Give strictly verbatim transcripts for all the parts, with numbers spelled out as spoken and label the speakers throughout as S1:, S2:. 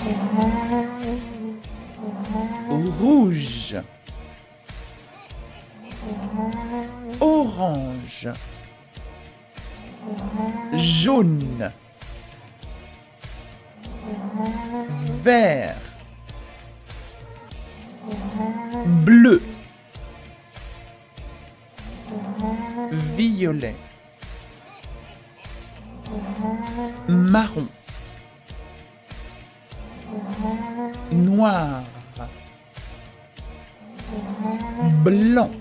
S1: rouge, orange, jaune, vert, bleu, violet, marron, noir, blanc,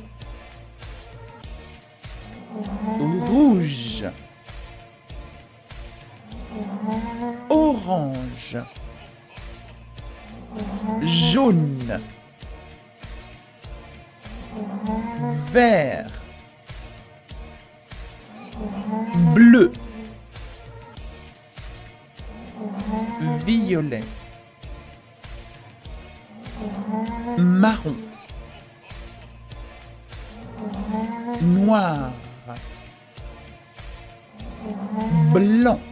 S1: rouge, orange, jaune, vert, bleu, violet, marron, noir, blanc,